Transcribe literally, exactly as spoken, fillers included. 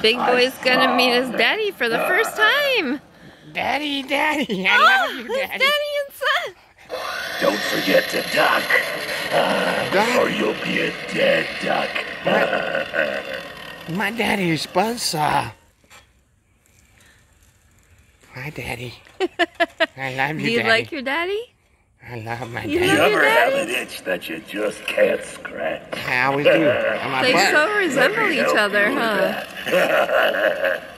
big boy's gonna meet his daddy for the first time. Daddy, daddy, I Oh, love you, it's daddy. daddy and son. Don't forget to duck, uh, or you'll be a dead duck. My, my daddy is Buzzsaw. Hi, Daddy. I love you, Do you Daddy. like your daddy? I love my You daddy. You love your ever have daddy? an itch that you just can't scratch? I always do. On my They butt. so resemble Let me each help other, you with huh? that.